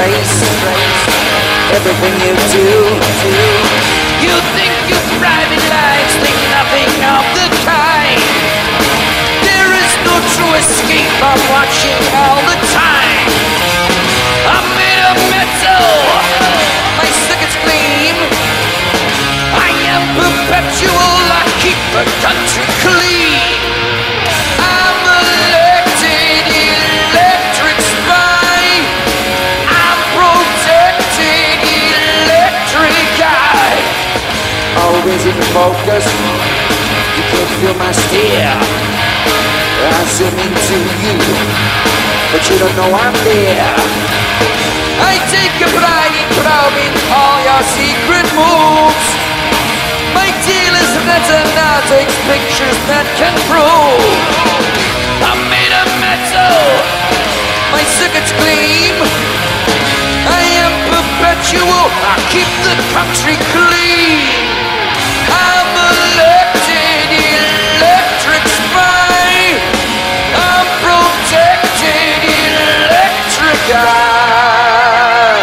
trace everything you do. You think your private lives think nothing of the kind. There is no true escape, I'm watching all the time. I'm made of metal, my circuits gleam. I am perpetual, I keep the country clean. I'm elected electric spy. I'm protected electric eye. Always in focus, you can feel my stare. I zoom into you, but you don't know I'm there. I take a pride in probing all your secret moves. My deal is retina takes pictures that can prove I'm made of metal, my circuits gleam. I am perpetual, I keep the country clean. I'm elected electric spy. I'm protected electric eye.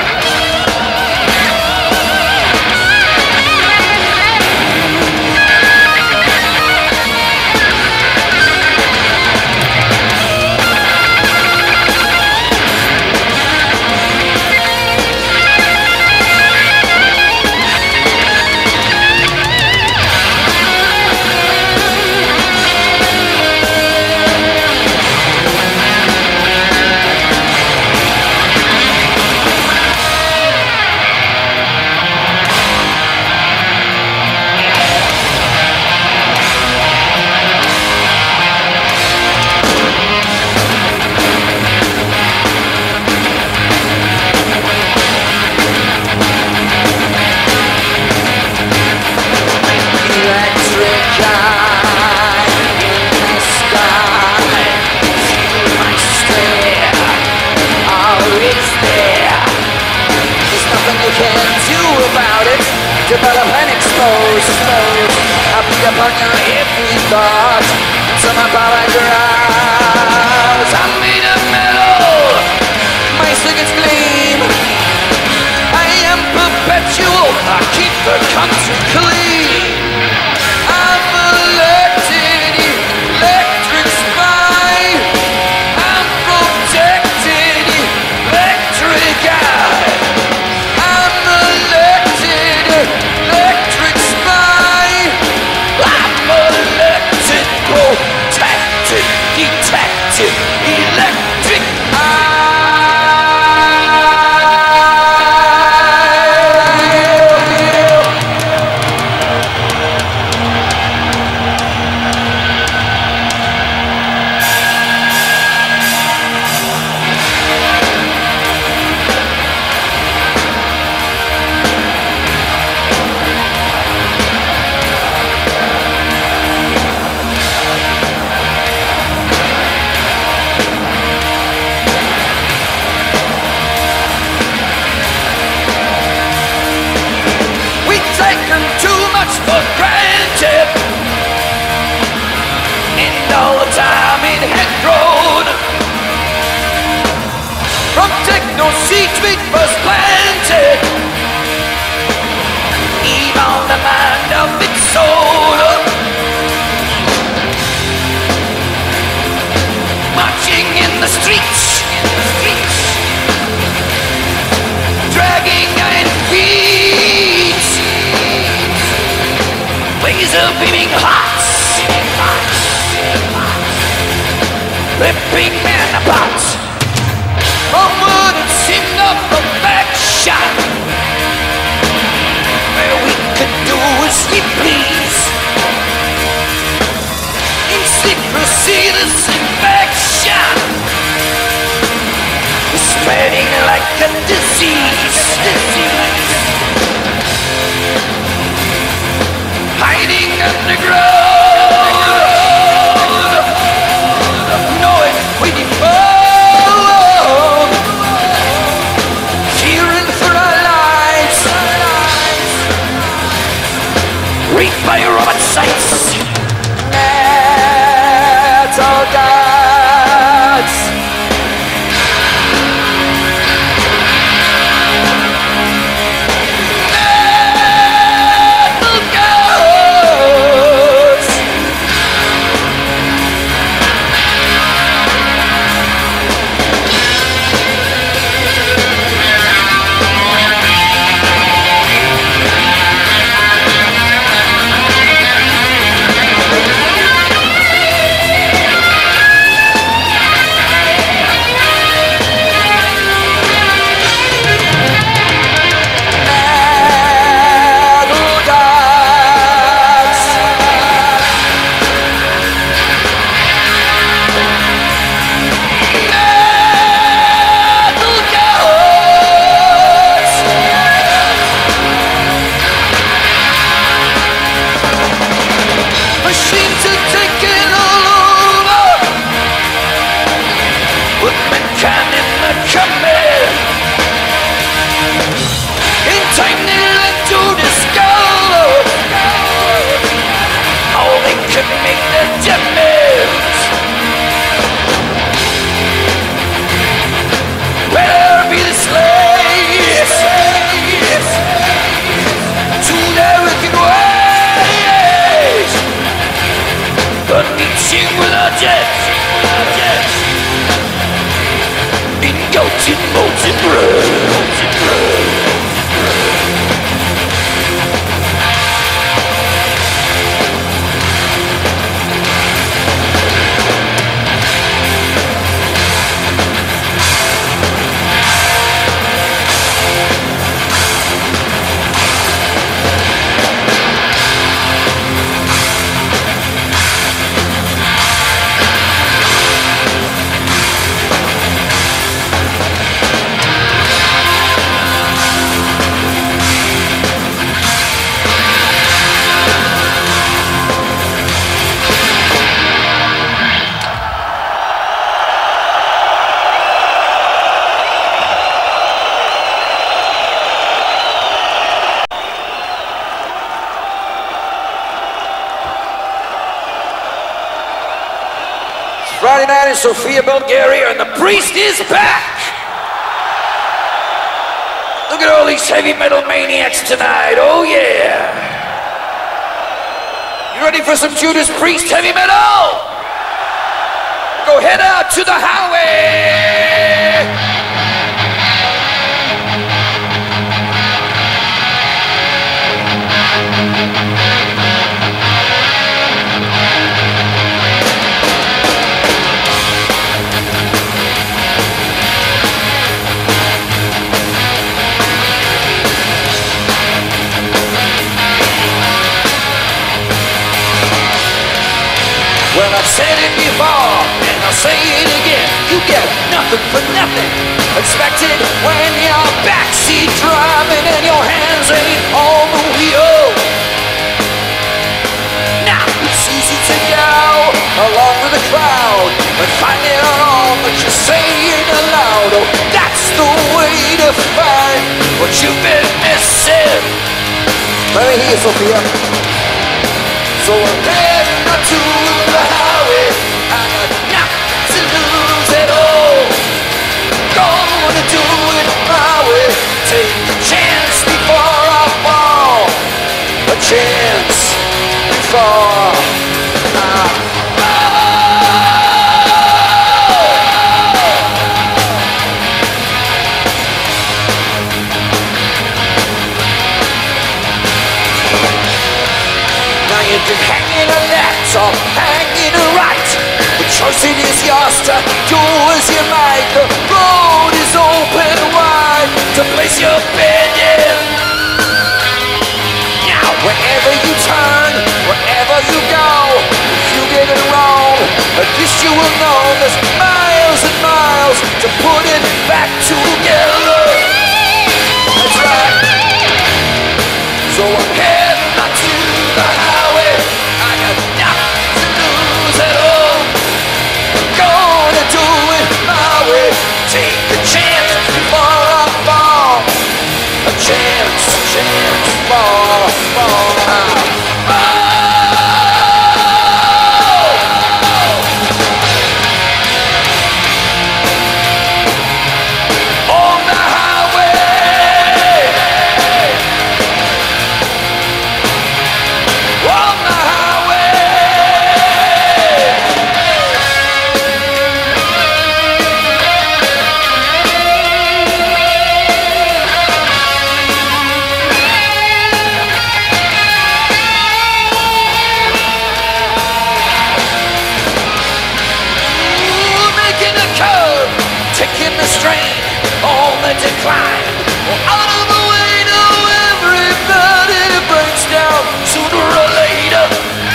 Develop and expose. I'll be upon your every thought. So my power grows. I'm made of metal, my circuits gleam. I am perpetual, I keep the country clean. I'm elected electric spy. I'm protected electric eye. I'm elected electric spy. I'm elected, protected, detected, electric eye. For granted, and all the time it had grown. From techno seeds we first planted, even the mind of its own. Marching in the streets, dragging iron feet. Ways of beaming hearts, ripping men apart. Onward it seemed of perfection, where we could do as we please. In secrecy this infection is spreading like a disease. Hiding underground, know it, we default. Fearing for our lives, reaped by robot sights. Metal gods. Friday night in Sofia, Bulgaria, and the priest is back! Look at all these heavy metal maniacs tonight, oh yeah! You ready for some Judas Priest heavy metal? Go head out to the highway! Well, I've said it before, and I'll say it again. You get nothing for nothing. Expected when you're backseat driving and your hands ain't on the wheel. Now, it's easy to go along with the crowd and find it all, but you're saying aloud, oh, that's the way to find what you've been missing. Let me hear you, Sophia. So I'm heading up to the highway. I got nothing to lose at all. Gonna do it my way. Take a chance before I fall. A chance before I fall. Now you've been hanging a left or hanging a right. The choice it is yours to do as you might. The road is open wide to place your bed in. Now wherever you turn, wherever you go, if you get it wrong, at least you will know there's miles and miles to put it back together. That's right. So I'm heading out to the highway. I got nothing to lose at all. Gonna do it my way. Take a chance before I fall. A chance before I fall. On the highway. On the highway. Ooh, making a curve, taking the strain on the decline. Well, out of the way, no, everybody breaks down sooner or later.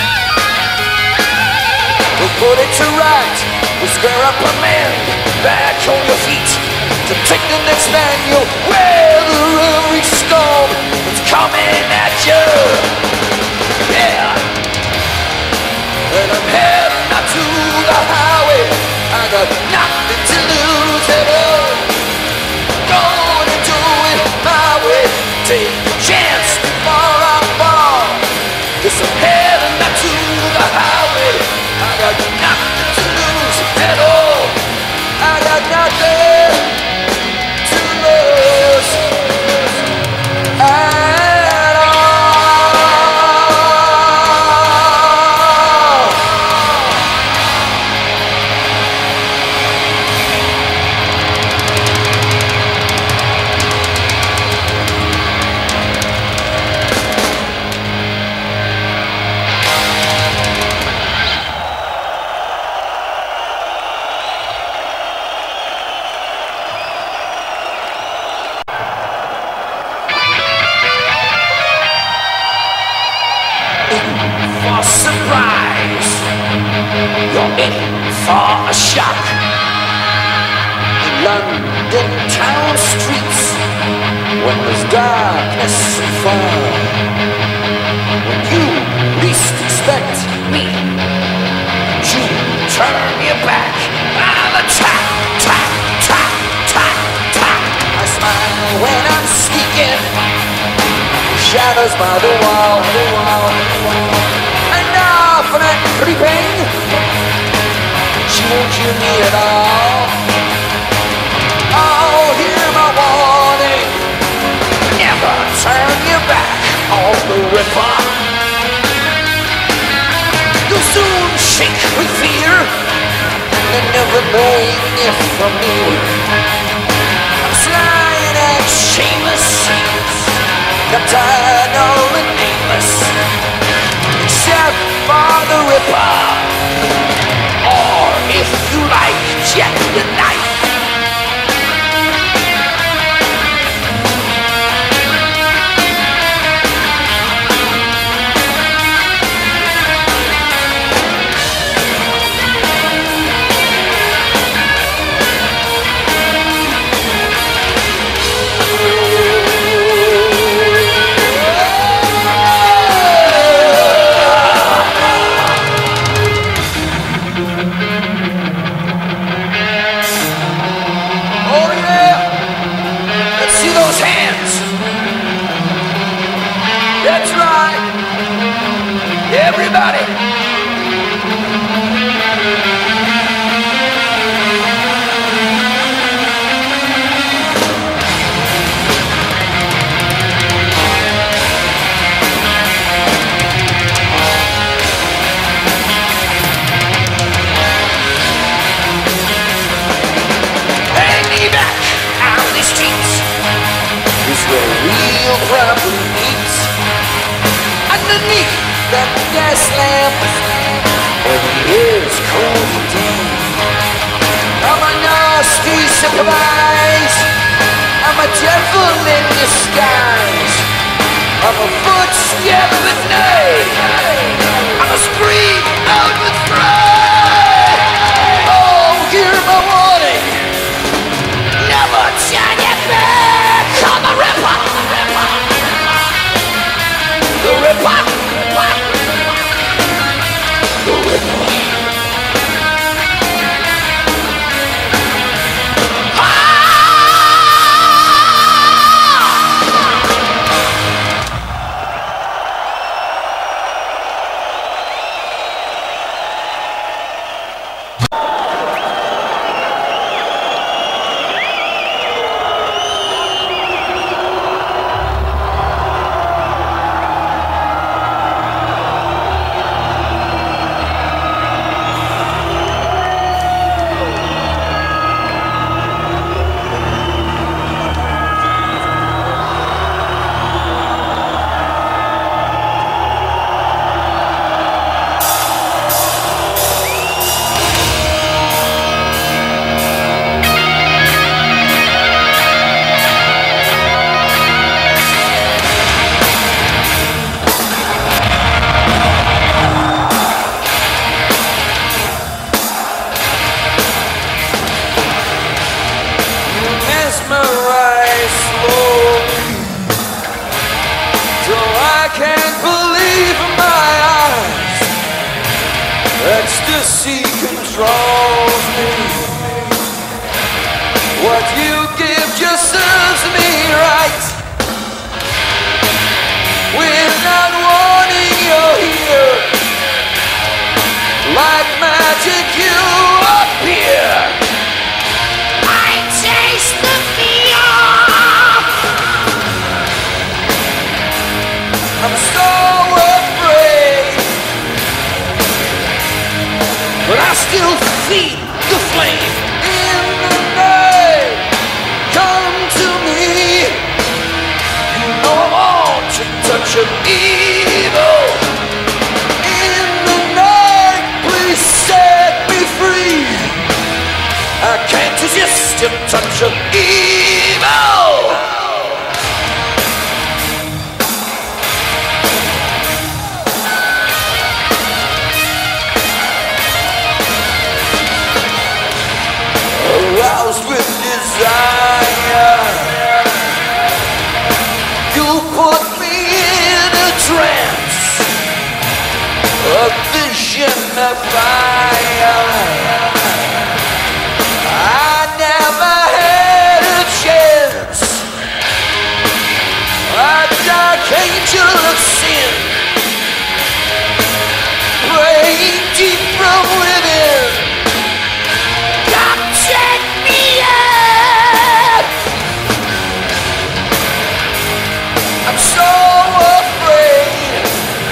We'll put it to right, we'll square up a man, back on your feet. To take the next man, you'll weather every storm that's coming at you. Yeah. And I'm heading out to the highway. I got nothing to lose at all. Gonna do it my way. Take a chance before I fall. Yes, I'm heading out to the highway. I got nothing to lose at all. I got nothing to lose at all. For surprise, you're in for a shock. In London town streets, when there's darkness and fog, when you least expect me, you turn your back. I'm a tap, tap, tap, tap, tap. I smile when I'm sneaking, shadows by the wall, and often I'm creeping, you won't hear me at all. Oh, hear my warning. Never turn your back on the Ripper. You'll soon shake with fear and never knowing if I'm near. I'm flying at Seamus, I'm tired of and nameless, except for the Ripper, or if you like, Jack the Knife. Everybody! Hang me back out of these streets is where real problem meets. Underneath that gas lamp, every is cold and dim. I'm a nasty surprise, I'm a devil in disguise. I'm a footstep at night, I'm a scream out with fright. Oh, hear my warning, never turn your back on the Ripper. The Ripper. The Ripper. Ecstasy controls me. What you give just serves me right. Without warning, you're here. Like magic, you appear. I taste the fear. I'm so afraid, but I still feed the flame. In the night, come to me. You know I want to touch of evil. In the night, please set me free. I can't resist your touch of evil. Aroused with desire, you put me in a trance, a vision of fire. I never had a chance. A dark angel of sin, praying deep from within. I'm so afraid,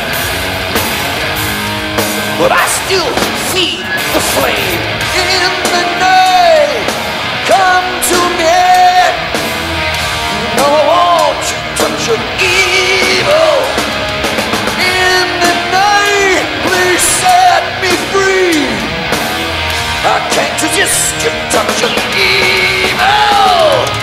but I still feed the flame. In the night, come to me. You know I want you to touch your evil. In the night, please set me free. I can't resist your touch of evil.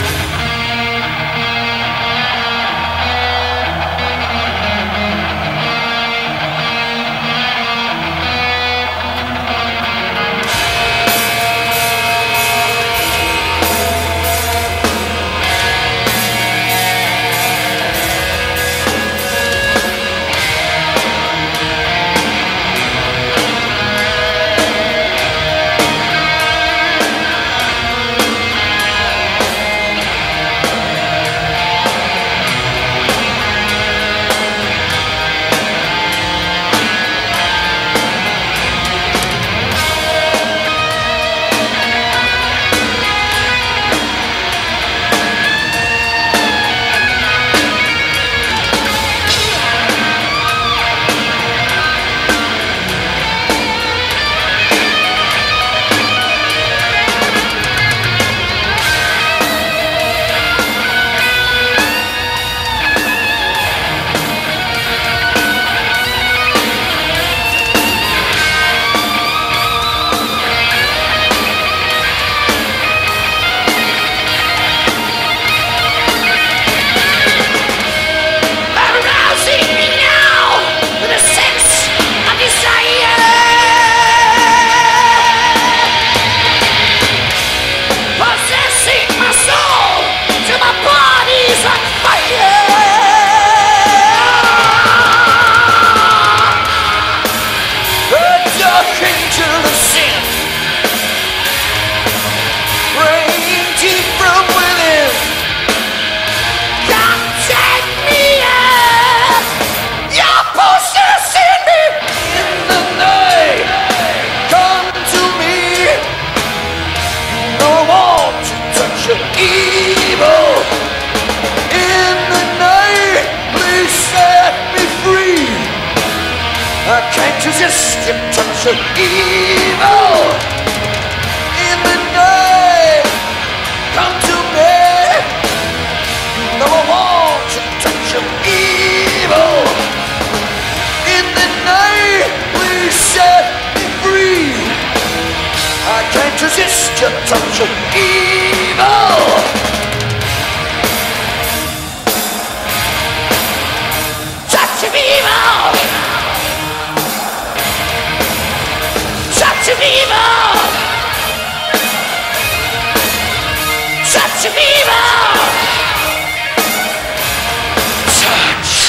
I can't resist your touch of evil. In the night, come to me. You know I want your touch of evil. In the night, please set me free. I can't resist your touch of evil. Touch of evil. Touch of evil! Touch of evil! Touch!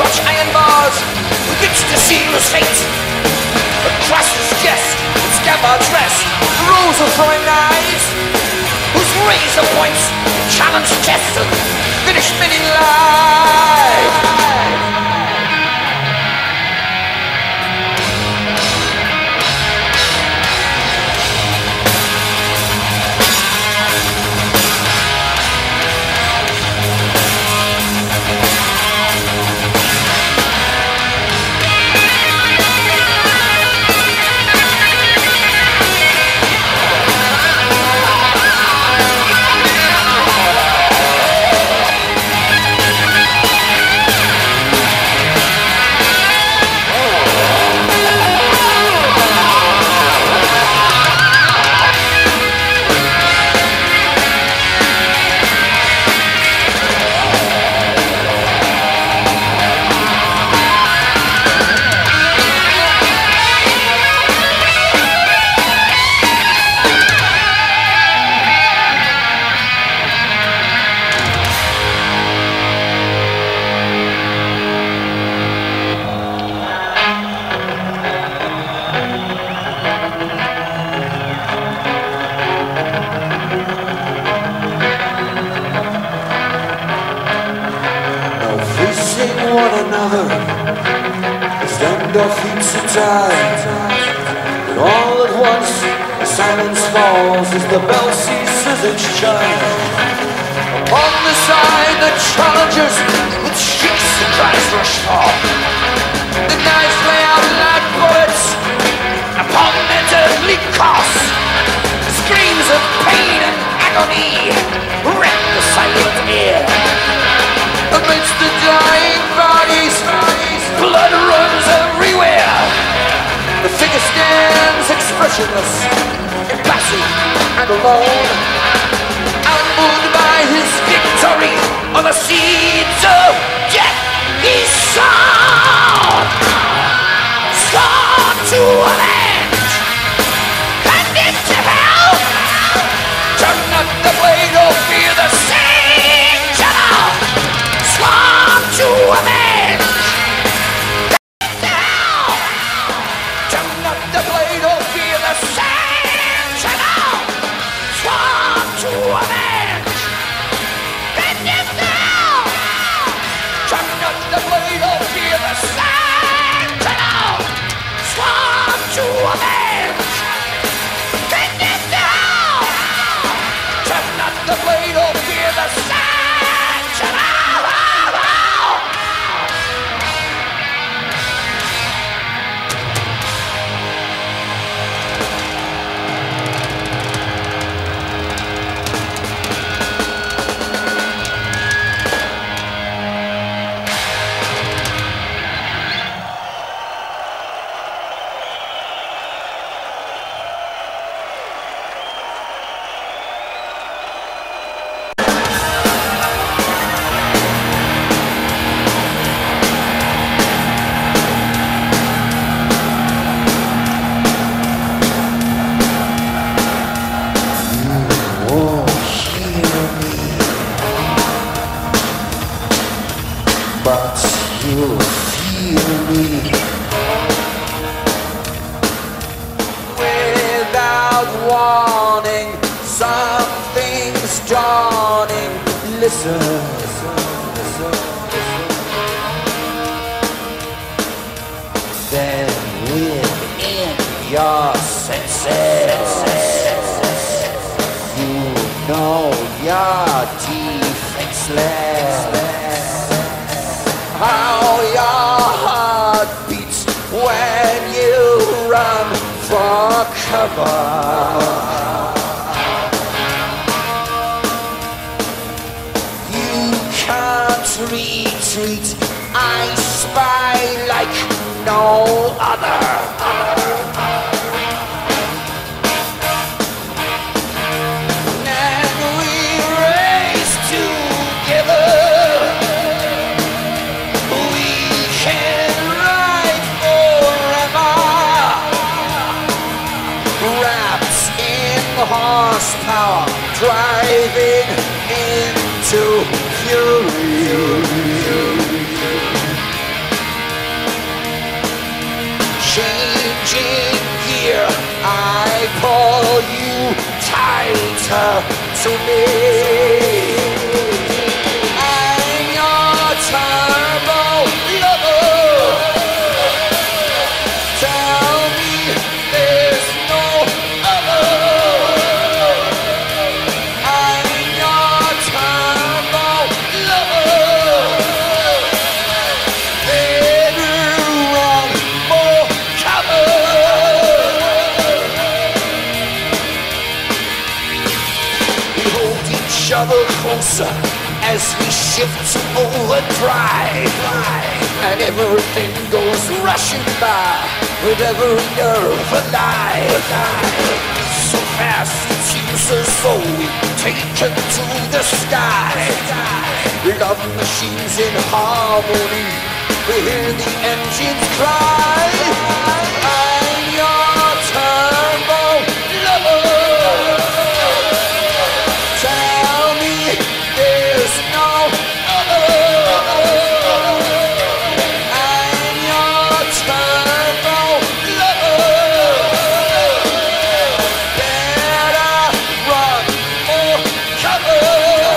clutch iron bars, who gets to seal his fate. Across his chest, with scabbard's rest, rules of throwing knives, whose razor points challenge chests and finish many lives. Our feet are tied, and all at once the silence falls as the bell ceases its chime. Upon the side the challengers with shrieks and cries rush forth. The knives lay out like bullets upon their deadly course. Screams of pain and agony rent the silent air. Amidst the dying bodies, blood runs everywhere. The figure stands expressionless, impassive and alone, unmoved by his victory on the seeds of death he sown. Sworn to avenge, condemned to hell. Turn not the blade or fear the same channel. Sworn to avenge. Then within your senses, you know you're defenseless. How your heart beats when you run for cover. Retreat, I spy like no other. And we race together. We can ride forever, wrapped in horsepower, driving into fury. fishing gear. I pull you tighter to me. I'm your turbo lover. Tell me there's no other. I'm your turbo lover. Better run for cover. We hold each other closer as we shift to overdrive, and everything goes rushing by with every nerve alive. So fast it seems as though we've taken to the sky. Love machines in harmony, we hear the engines cry. I'm your turbo lover. Tell me there's no other. I'm your turbo lover. Better run for cover.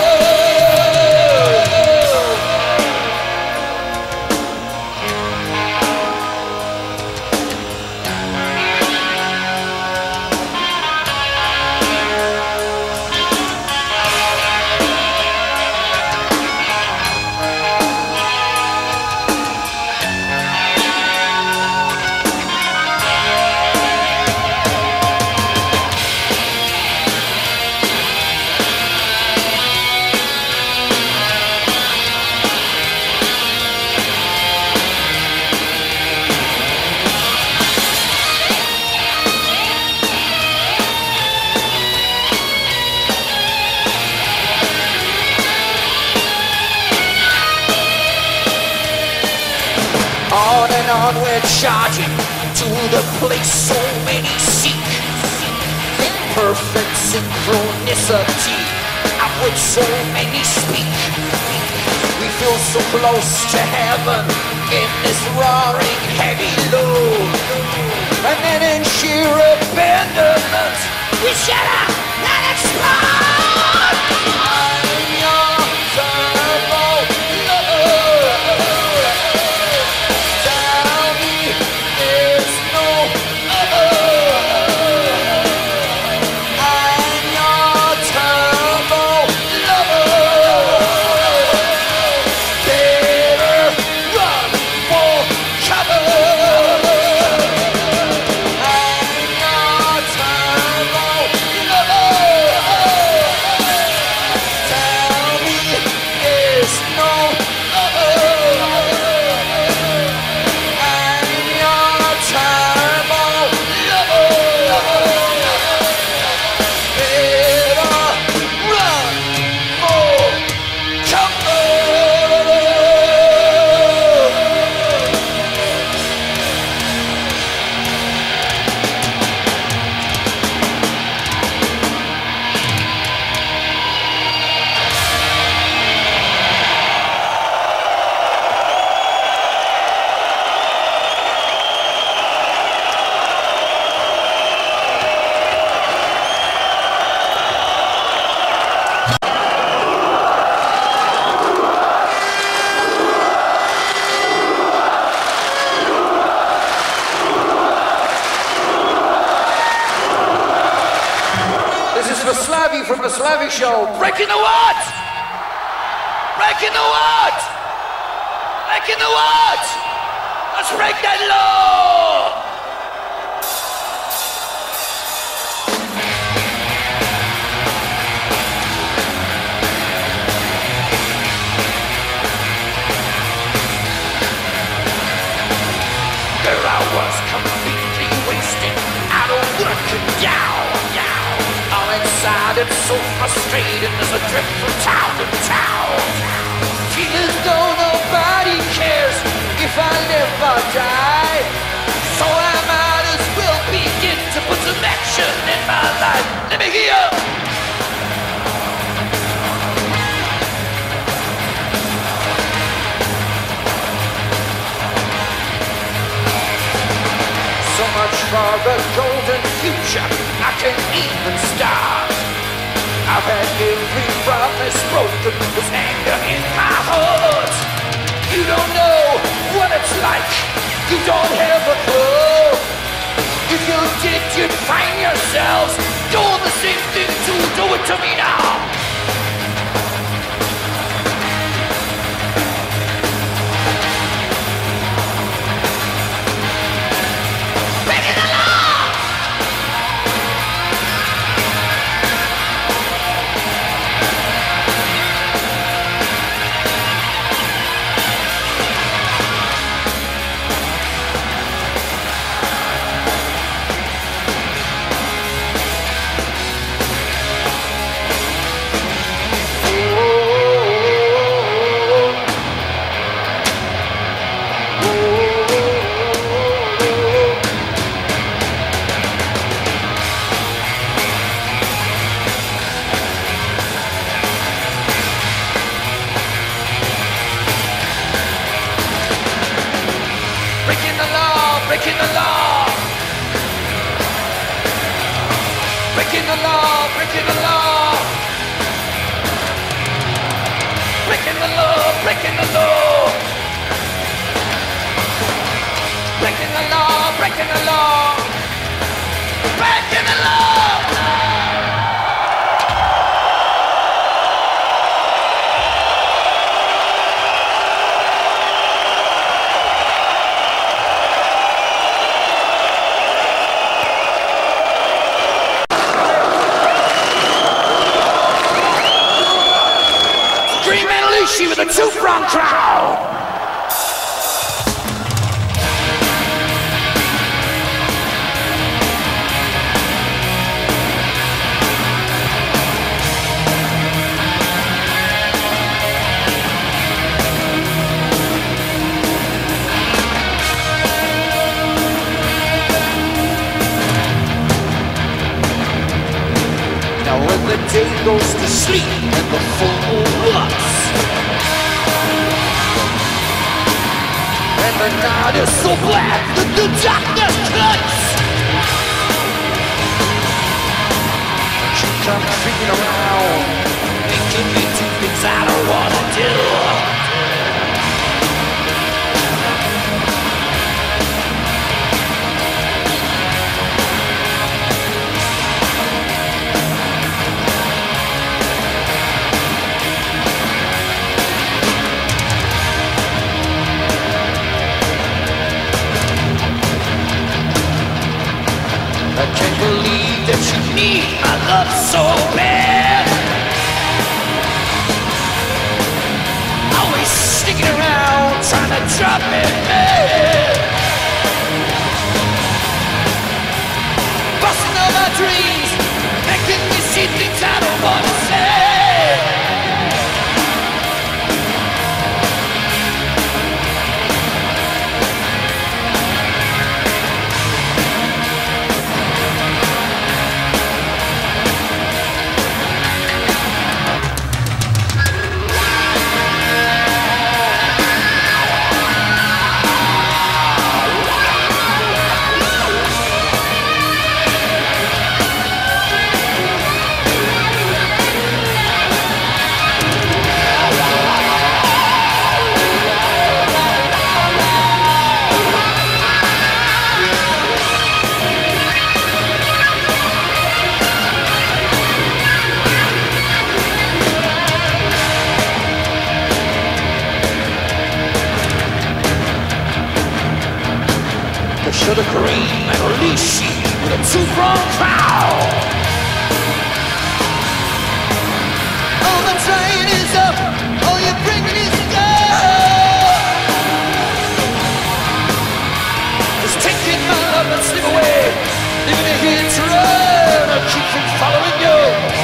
On and on we're charging to the place so many seek. In perfect synchronicity of which so many speak. We feel so close to heaven in this roaring heavy load. And then in sheer abandonment we shatter and explode. I'm your turbo lover. Tell me there's no other. I'm your turbo lover. Better run for cover. I'm your turbo lover. Tell me there's no other. I'm your turbo lover. Better run for cover. This is Vaslavy from the Slavy Show. Breaking the what? Breaking the what? Breaking the what? Let's break that law. There I was completely wasted, out of work and down. All inside it's so frustrating as I drift from town to town. Feeling though nobody cares if I live or die. So I might as well begin to put some action in my life. Let me hear. So much future, I can even start. I've had every promise broken, there's anger in my heart. You don't know what it's like, you don't have a clue. If you did, you'd find yourselves doing the same thing to do it to me now. Breaking the law, breaking the law. Breaking the law, breaking the law. Breaking the law, breaking the law. Breaking the law, breaking the law. Breaking the law. With a two-pronged crowd. Now when the day goes to sleep and the full moon walks, and the night is so black that the darkness cuts, you come creeping around, making me do things I don't wanna do. I can't believe that you need my love so bad. Always sticking around, trying to drop me mad. Busting all my dreams, making me see things I don't want to say. Sugar cream and Alicia with a two-pronged crowd. Oh, the train is up, all you're bringing is down. Just taking my love and slip away, leaving me here to run. I'll keep from following you.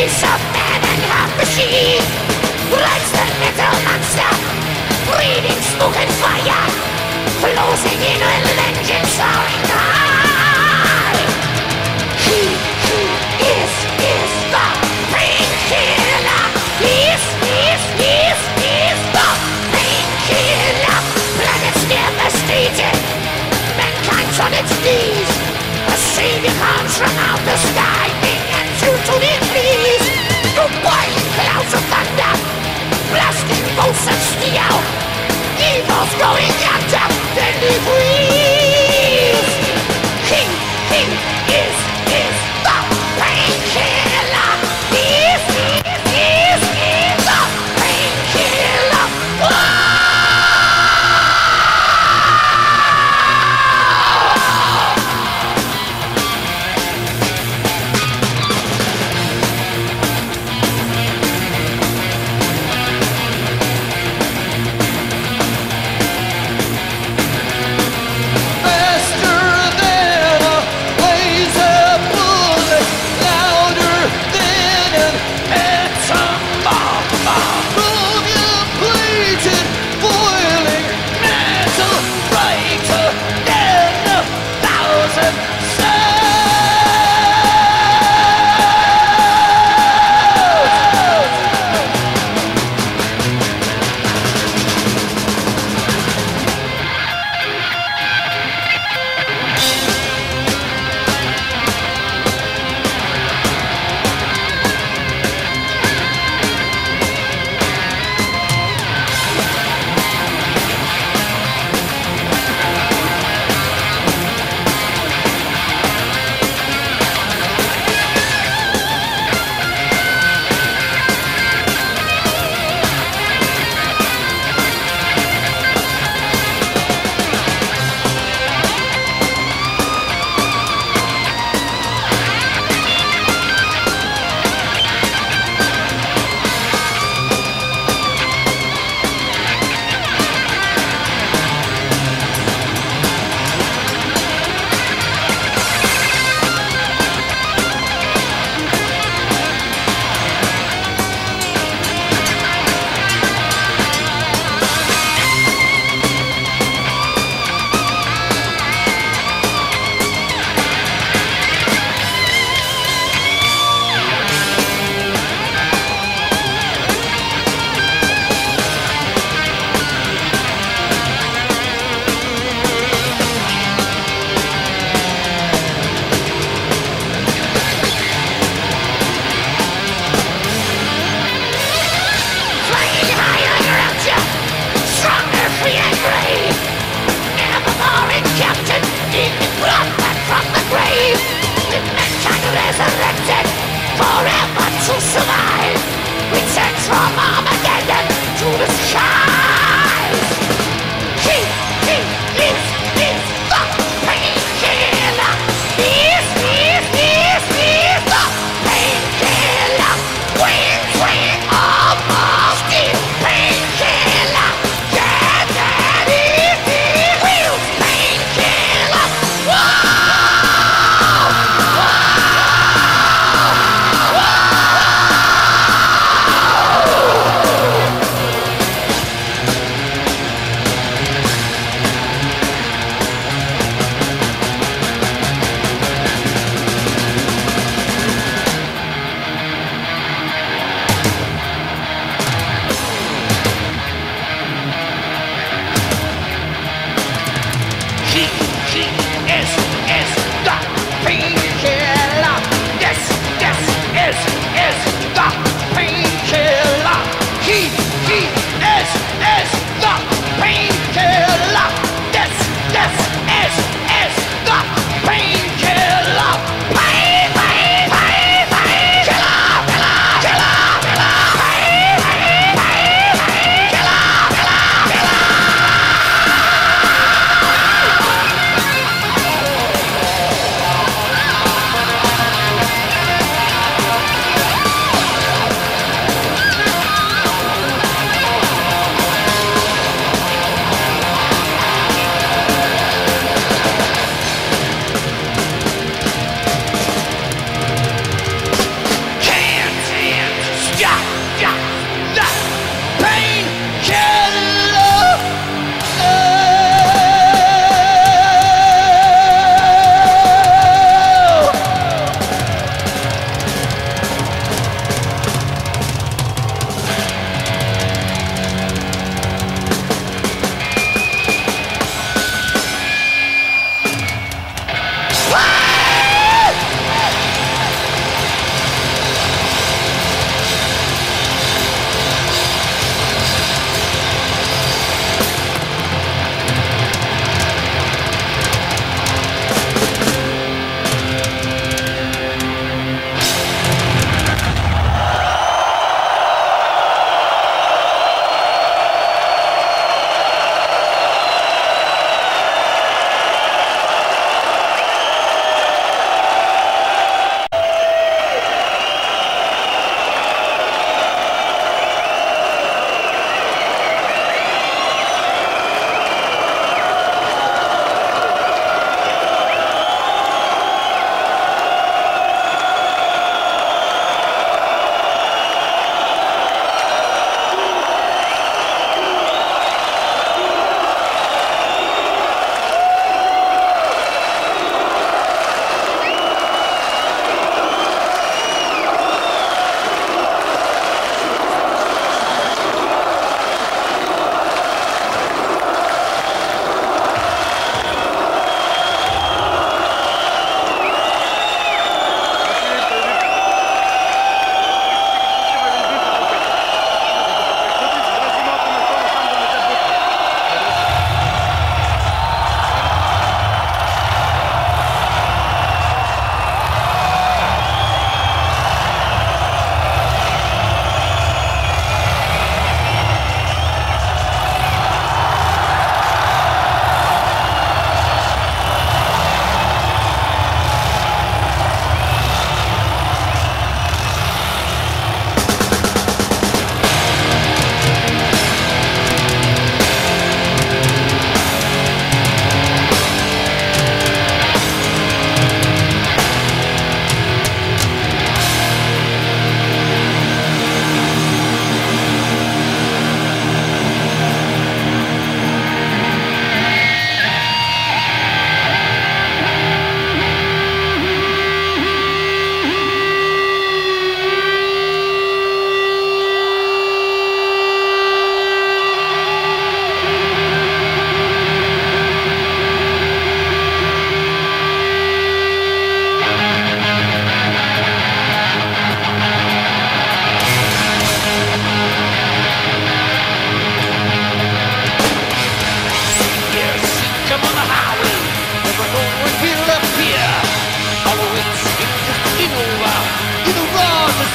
piece of man and half machine. Rides the metal monster, breathing smoke and fire, closing in on engine soaring high. He is the painkiller. He is the painkiller. Planets devastated, mankind's on its knees. A savior comes from out the sky, and you to their knees. The white clouds of thunder, blasting bolts of steel. Evil's going after, then we breathe.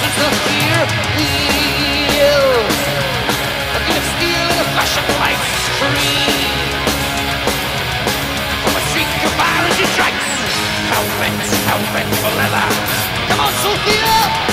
sense of fear feels. A beat of steel and a flash of light scream. From a streak of fire as she strikes. Hell bent for leather. Come on, Sophia!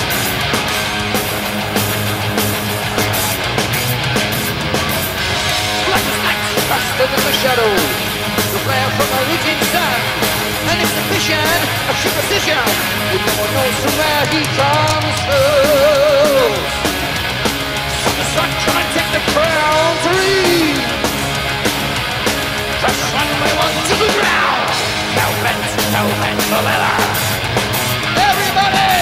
Black as night, faster than the shadow. The flare from a reaching sun. An exhibition of sheer precision. With no one knows from where he comes first. So the sun come and take the crown to read. Crash runway one to the ground. Hell bent for leather. Everybody!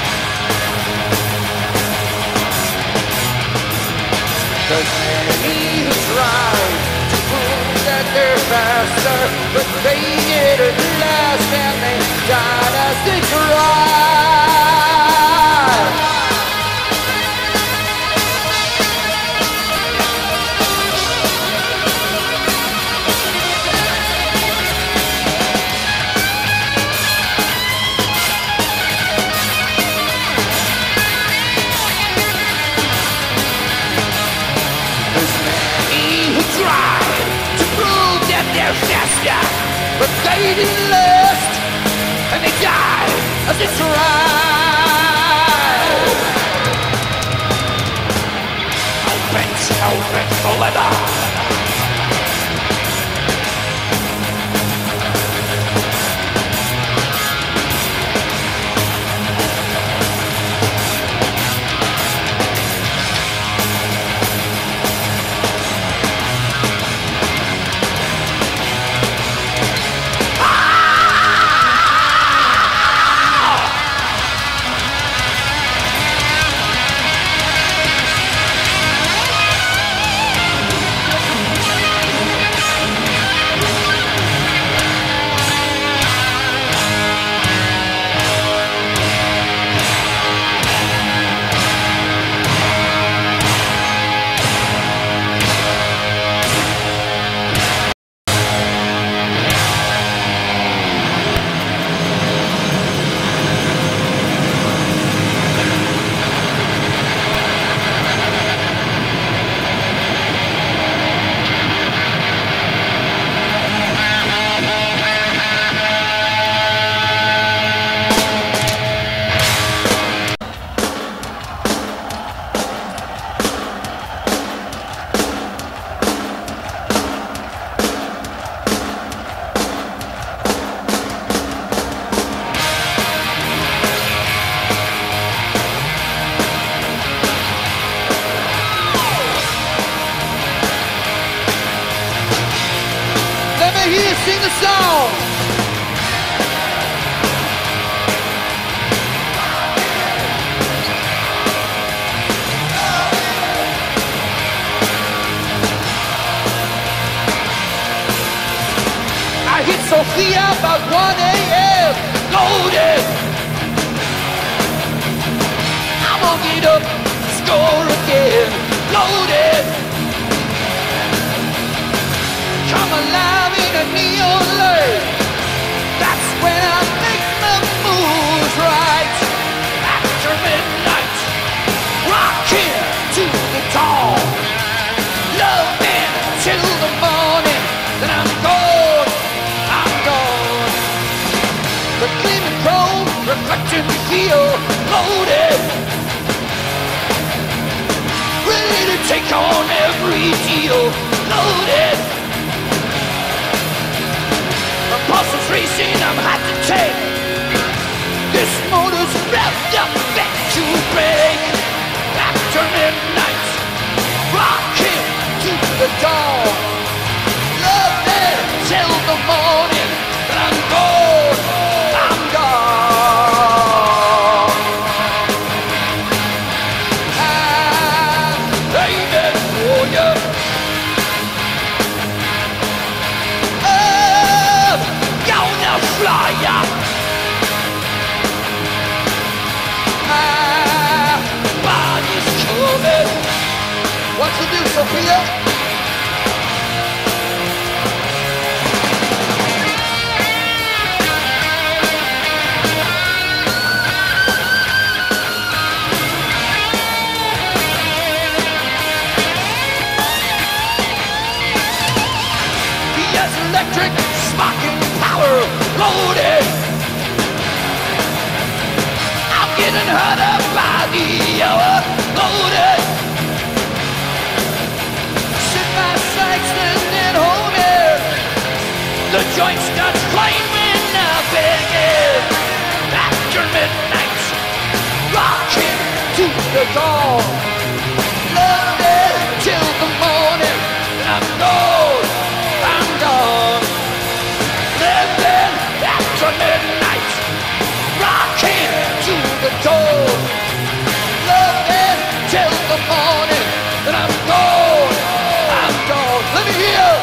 There's many who try to prove that they're faster, but they did it last and they died as they tried. But they didn't last, and they died as they tried. Hell bent for leather. Sing the song. I hit Sophia about 1 a.m. Loaded. I'm gonna get up, score again. Loaded. Come alive in a neon light. That's when I make my moves right. After midnight, rocking to the dawn. Love me till the morning, then I'm gone, I'm gone. The gleaming chrome, reflecting steel, loaded. Ready to take on every deal, loaded. Pulses racing, I'm hot to take. This motor's revved up, back to break. After midnight, rocking to the dawn. Love me till the morning, and I'm gone, I'm gone. I'm aiming for you. Flyer, harder by the hour, loaded. Set my sights and then hold it. The joint starts flaming up again. After midnight, rocking to the dawn. Love it till the morning, and I'm gone, I'm gone. Living after midnight, rocking to the dawn. Love it till the morning, and I'm gone, I'm gone. Let me hear.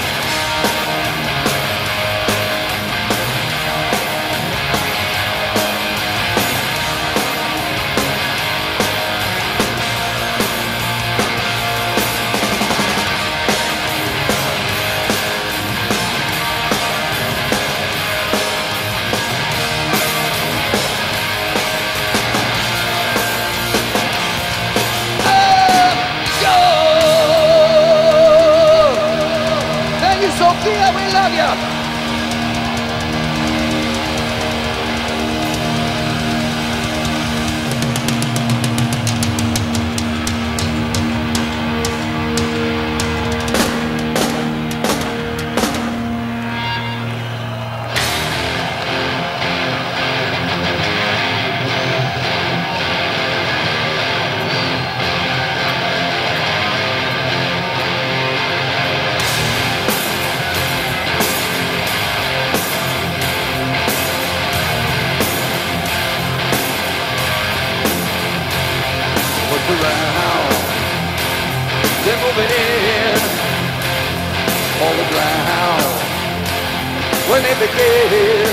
Sophia, we love you. Around, they're moving in all the ground when they begin.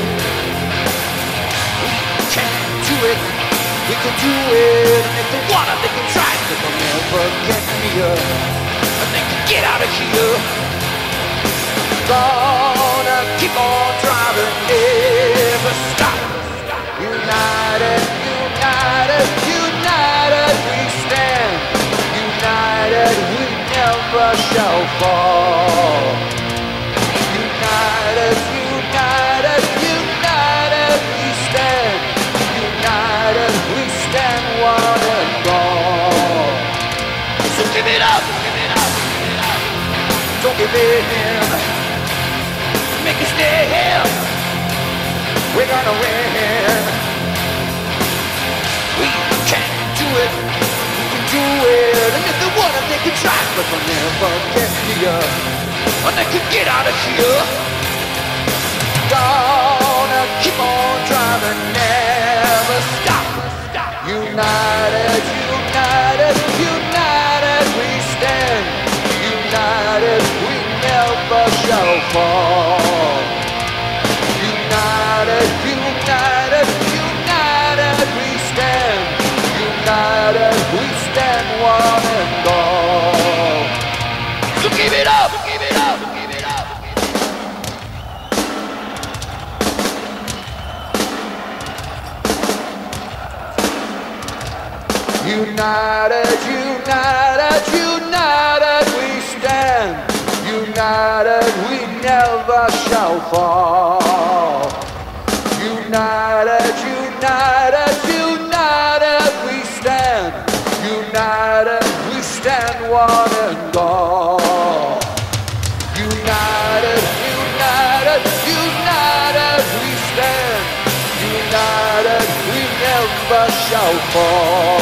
We can do it, we can do it, and if they wanna, they can try, but they'll never get near, and they can get out of here. Gonna keep on driving, never stop. United, united, united we stand. United we never shall fall. United, united, united we stand. United we stand one and all. So give it up, give it up, give it up. Don't give in. Make it stand. We're gonna win. We can do it. We can do it. And if they wanna, they can try, but they'll never get here. And they can get out of here. Gonna keep on driving, never stop. United, united, united we stand. United we never shall fall. United, united, united we stand. United we stand one and all. So give it up, give it up, give it up. United, united, united we stand. United we never shall fall. United, united, united we stand. United we stand one and all. United, united, united we stand. United we never shall fall.